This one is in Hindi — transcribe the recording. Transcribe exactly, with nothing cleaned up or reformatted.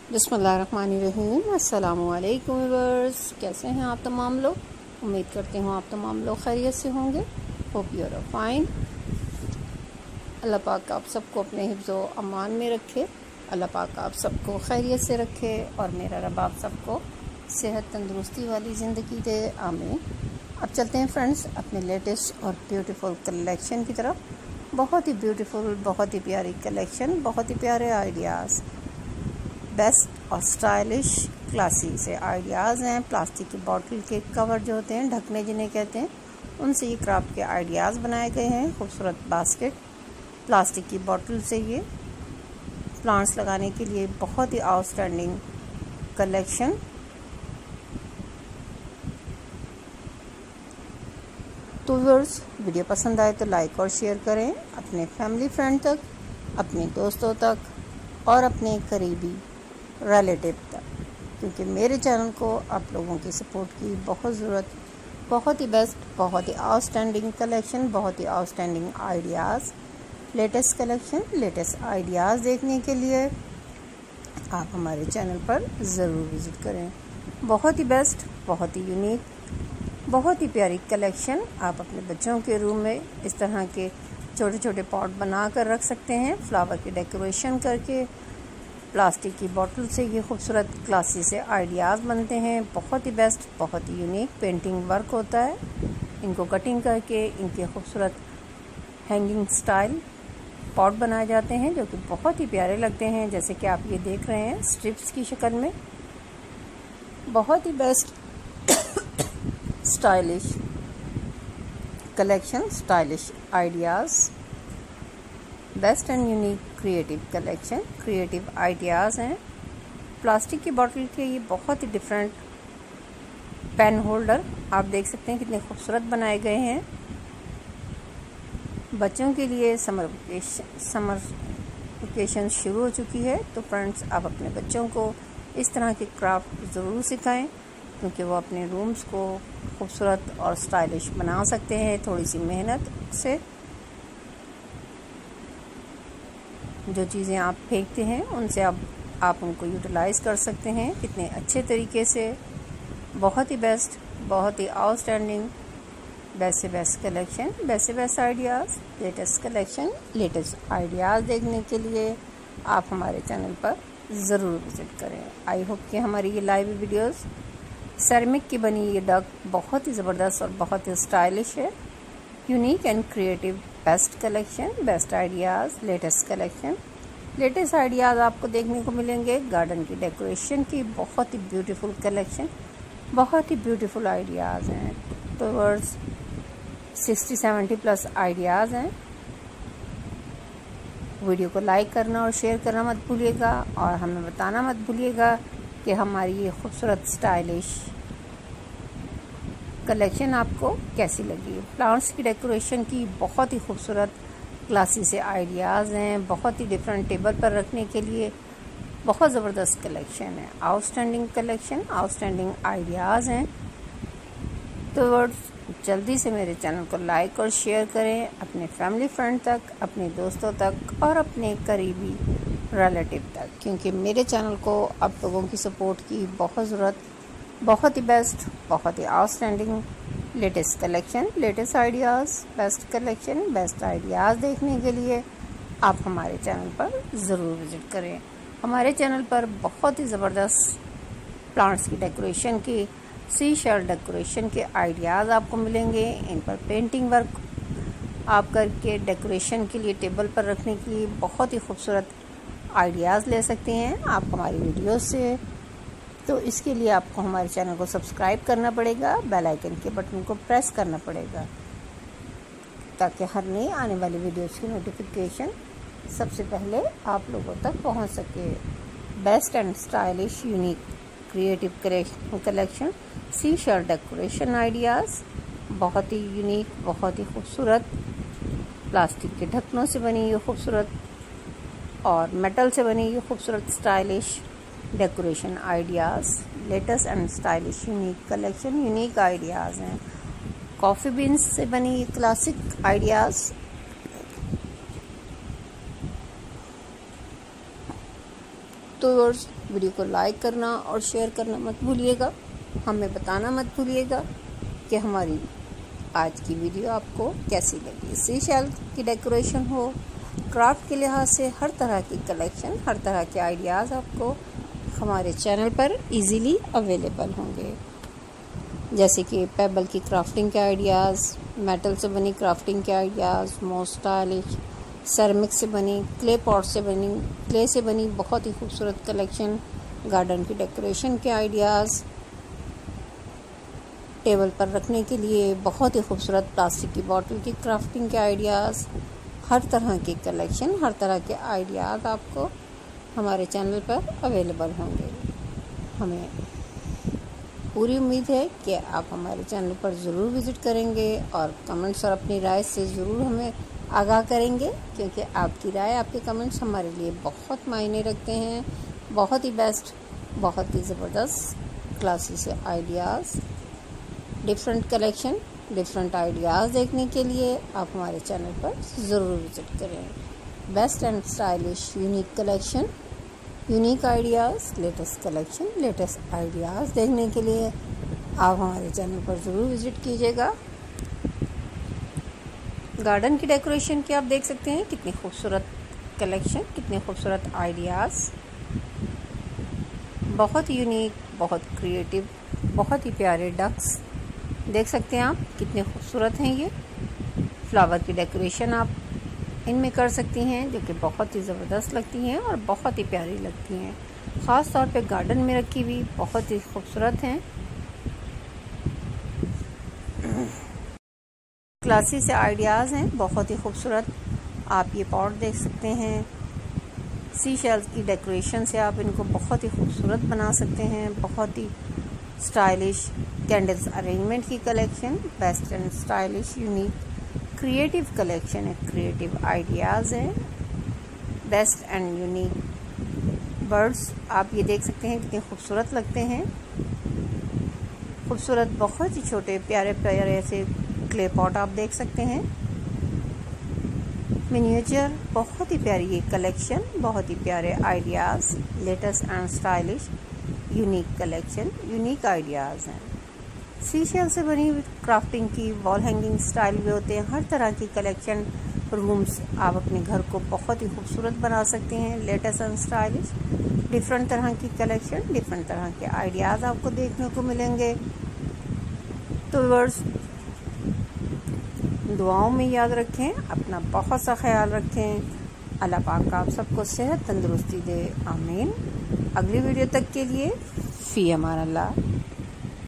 बिस्मिल्लाहिर्रहमानिर्रहीम। अस्सलामुअलैकुम व्यूअर्स, कैसे हैं आप तमाम लोग। उम्मीद करती हूँ आप तमाम लोग खैरियत से होंगे। Hope you are fine. अल्लाह पाक आप सबको अपने हिफ्ज़ो अमान में रखे। अल्लाह पाक आप सबको खैरियत से रखे और मेरा रब आप सबको सेहत तंदुरुस्ती वाली ज़िंदगी दे, आमीन। अब चलते हैं फ्रेंड्स अपने लेटेस्ट और ब्यूटीफुल कलेक्शन की तरफ। बहुत ही ब्यूटीफुल, बहुत ही प्यारी कलेक्शन, बहुत ही प्यारे आइडियाज़, बेस्ट और स्टाइलिश क्लासी से आइडियाज़ हैं। प्लास्टिक की बॉटल के कवर जो होते हैं, ढकने जिन्हें कहते हैं, उनसे ये क्राफ्ट के आइडियाज़ बनाए गए हैं। खूबसूरत बास्केट, प्लास्टिक की बॉटल से ये प्लांट्स लगाने के लिए बहुत ही आउटस्टैंडिंग कलेक्शन। तो व्यूअर्स, वीडियो पसंद आए तो लाइक और शेयर करें अपने फैमिली फ्रेंड तक, अपने दोस्तों तक और अपने करीबी रिलेटिव तक, क्योंकि मेरे चैनल को आप लोगों की सपोर्ट की बहुत ज़रूरत। बहुत ही बेस्ट, बहुत ही आउटस्टैंडिंग कलेक्शन, बहुत ही outstanding ideas, latest collection, latest ideas देखने के लिए आप हमारे चैनल पर ज़रूर विज़िट करें। बहुत ही बेस्ट, बहुत ही यूनिक, बहुत ही प्यारी कलेक्शन। आप अपने बच्चों के रूम में इस तरह के छोटे छोटे पॉट बना कर रख सकते हैं, फ्लावर की डेकोरेशन करके। प्लास्टिक की बोतल से ये खूबसूरत क्लासी से आइडियाज़ बनते हैं। बहुत ही बेस्ट, बहुत ही यूनिक पेंटिंग वर्क होता है। इनको कटिंग करके इनके खूबसूरत हैंगिंग स्टाइल पॉट बनाए जाते हैं, जो कि बहुत ही प्यारे लगते हैं, जैसे कि आप ये देख रहे हैं स्ट्रिप्स की शक्ल में। बहुत ही best stylish collection, stylish ideas, best and unique creative collection, creative ideas हैं। प्लास्टिक की बोतल के ये बहुत ही डिफरेंट पेन होल्डर आप देख सकते हैं कितने खूबसूरत बनाए गए हैं। बच्चों के लिए समर वेकेशन समर वेकेशन शुरू हो चुकी है, तो फ्रेंड्स आप अपने बच्चों को इस तरह के क्राफ्ट ज़रूर सिखाएं, क्योंकि वो अपने रूम्स को खूबसूरत और स्टाइलिश बना सकते हैं थोड़ी सी मेहनत से। जो चीज़ें आप फेंकते हैं उनसे आप आप उनको यूटिलाइज़ कर सकते हैं कितने अच्छे तरीके से। बहुत ही बेस्ट, बहुत ही आउटस्टैंडिंग, बेस्ट से बेस्ट कलेक्शन, बेस्ट से best ideas, latest collection, latest ideas देखने के लिए आप हमारे चैनल पर ज़रूर विज़िट करें। आई होप कि हमारी ये लाइव वीडियोस सेरेमिक की बनी ये डक बहुत ही ज़बरदस्त और बहुत ही स्टाइलिश है। Unique and creative, best collection, best ideas, latest collection, latest ideas आपको देखने को मिलेंगे। गार्डन की डेकोरेशन की बहुत ही ब्यूटीफुल कलेक्शन, बहुत ही ब्यूटीफुल आइडियाज़ हैं। तो words sixty seventy plus ideas हैं। वीडियो को लाइक करना और शेयर करना मत भूलिएगा, और हमें बताना मत भूलिएगा कि हमारी ये खूबसूरत स्टाइलिश कलेक्शन आपको कैसी लगी। प्लांट्स की डेकोरेशन की बहुत ही खूबसूरत क्लासी से आइडियाज़ हैं, बहुत ही डिफरेंट टेबल पर रखने के लिए बहुत ज़बरदस्त कलेक्शन है। आउटस्टैंडिंग कलेक्शन, आउटस्टैंडिंग आइडियाज़ हैं। तो वर्ड्स जल्दी से मेरे चैनल को लाइक और शेयर करें अपने फैमिली फ्रेंड तक, अपने दोस्तों तक और अपने करीबी रिलेटिव तक, क्योंकि मेरे चैनल को आप लोगों की सपोर्ट की बहुत ज़रूरत। बहुत ही बेस्ट, बहुत ही outstanding, latest collection, latest ideas, best collection, best ideas देखने के लिए आप हमारे चैनल पर ज़रूर विज़िट करें। हमारे चैनल पर बहुत ही ज़बरदस्त प्लांट्स की डेकोरेशन की, सी शेल डेकोरेशन के आइडियाज़ आपको मिलेंगे। इन पर पेंटिंग वर्क आप करके डेकोरेशन के लिए टेबल पर रखने की बहुत ही खूबसूरत आइडियाज़ ले सकते हैं आप हमारी वीडियो से। तो इसके लिए आपको हमारे चैनल को सब्सक्राइब करना पड़ेगा, बेल आइकन के बटन को प्रेस करना पड़ेगा, ताकि हर नई आने वाली वीडियोस की नोटिफिकेशन सबसे पहले आप लोगों तक पहुंच सके। Best and stylish, unique, creative collection, sea shell decoration ideas, बहुत ही यूनिक, बहुत ही खूबसूरत प्लास्टिक के ढक्कनों से बनी ये खूबसूरत और मेटल से बनी ये खूबसूरत stylish decoration ideas, latest and stylish unique collection, unique ideas हैं। कॉफ़ी बीन्स से बनी क्लासिक आइडियाज़, तो व्यूअर्स वीडियो को लाइक करना और शेयर करना मत भूलिएगा। हमें बताना मत भूलिएगा कि हमारी आज की वीडियो आपको कैसी लगी। सी शेल की डेकोरेशन हो, क्राफ्ट के लिहाज से हर तरह की कलेक्शन, हर तरह के आइडियाज़ आपको हमारे चैनल पर इजीली अवेलेबल होंगे। जैसे कि पेबल की क्राफ्टिंग के आइडियाज़, मेटल से बनी क्राफ्टिंग के आइडियाज़, मोस्ट स्टाइलिश सेरेमिक से बनी, क्ले पॉट से बनी, क्ले से बनी बहुत ही खूबसूरत कलेक्शन, गार्डन की डेकोरेशन के आइडियाज़, टेबल पर रखने के लिए बहुत ही खूबसूरत प्लास्टिक की बॉटल की क्राफ्टिंग के आइडियाज़, हर तरह की कलेक्शन, हर तरह के आइडियाज़ आपको हमारे चैनल पर अवेलेबल होंगे। हमें पूरी उम्मीद है कि आप हमारे चैनल पर ज़रूर विज़िट करेंगे और कमेंट्स और अपनी राय से ज़रूर हमें आगाह करेंगे, क्योंकि आपकी राय, आपके कमेंट्स हमारे लिए बहुत मायने रखते हैं। बहुत ही बेस्ट, बहुत ही ज़बरदस्त क्लासी से ideas, different collection, different ideas देखने के लिए आप हमारे चैनल पर ज़रूर विज़िट करें। Best and stylish unique collection, unique ideas, latest collection, latest ideas देखने के लिए आप हमारे चैनल पर ज़रूर विज़िट कीजिएगा। गार्डन की डेकोरेशन की आप देख सकते हैं, कितनी खूबसूरत कलेक्शन, कितने खूबसूरत आइडियाज़, बहुत यूनिक, बहुत क्रिएटिव, बहुत ही प्यारे डक्स देख सकते हैं आप, कितने खूबसूरत हैं ये। फ्लावर की डेकोरेशन आप इनमें कर सकती हैं, जो कि बहुत ही ज़बरदस्त लगती हैं और बहुत ही प्यारी लगती हैं। ख़ास तौर पे गार्डन में रखी हुई बहुत ही खूबसूरत हैं। क्लासी से आइडियाज़ हैं, बहुत ही खूबसूरत। आप ये पॉट देख सकते हैं, सी शेल्स की डेकोरेशन से आप इनको बहुत ही खूबसूरत बना सकते हैं। बहुत ही स्टाइलिश कैंडल्स अरेंजमेंट की collection, best and stylish unique creative collection है, क्रिएटिव आइडियाज़ हैं, बेस्ट एंड यूनिक बर्ड्स आप ये देख सकते हैं, कितने खूबसूरत लगते हैं। खूबसूरत, बहुत ही छोटे प्यारे प्यारे ऐसे क्ले पॉट आप देख सकते हैं। मिनिएचर, बहुत ही प्यारी ये कलेक्शन, बहुत ही प्यारे ideas, latest and stylish unique collection, unique ideas हैं। सी शेल से बनी हुई क्राफ्टिंग की वॉल हैंगिंग स्टाइल भी होते हैं। हर तरह की कलेक्शन, रूम्स आप अपने घर को बहुत ही खूबसूरत बना सकते हैं। लेटेस्ट एंड स्टाइलिश डिफरेंट तरह की कलेक्शन, डिफरेंट तरह के आइडियाज़ आपको देखने को मिलेंगे। तो व्यूअर्स, दुआओं में याद रखें, अपना बहुत सा ख्याल रखें। अल्लाह पाक आप सबको सेहत तंदुरुस्ती दे, आमीन। अगली वीडियो तक के लिए फ़ी अमान अल्लाह।